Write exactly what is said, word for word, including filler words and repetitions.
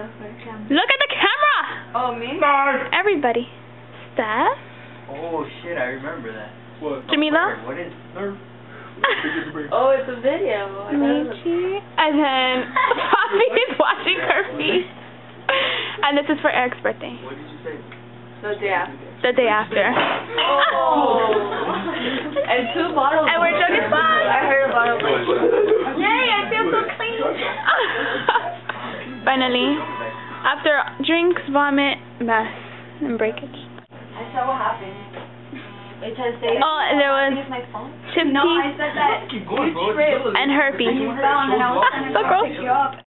Look at the camera! Oh, me? Everybody. Steph? Oh shit, I remember that. What? Jamila? What is Nerf. Oh, it's a video. Michi. And then Poppy is watching her feet. And this is for Eric's birthday. What did you say? The day after. The day after. Oh. And two bottles. And we're drinking fun. I heard a bottle. Yay, I feel so clean. Finally, after drinks, vomit, mess, and breakage. I saw what happened. Wait, try to say it. Oh, and there was my phone? chip No, teeth I said that. Keep going, bro. and herpes. You fell and then I was trying So to gross. pick you up.